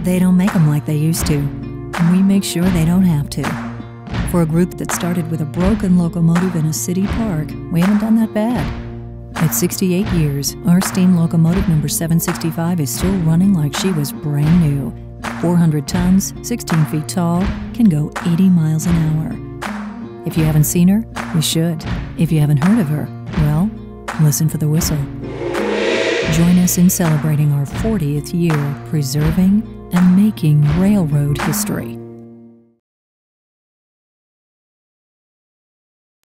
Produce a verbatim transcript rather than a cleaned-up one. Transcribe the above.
They don't make them like they used to, and we make sure they don't have to. For a group that started with a broken locomotive in a city park, we haven't done that bad. At sixty-eight years, our steam locomotive number seven sixty-five is still running like she was brand new. four hundred tons, sixteen feet tall, can go eighty miles an hour. If you haven't seen her, you should. If you haven't heard of her, well, listen for the whistle. Join us in celebrating our fortieth year preserving and making railroad history.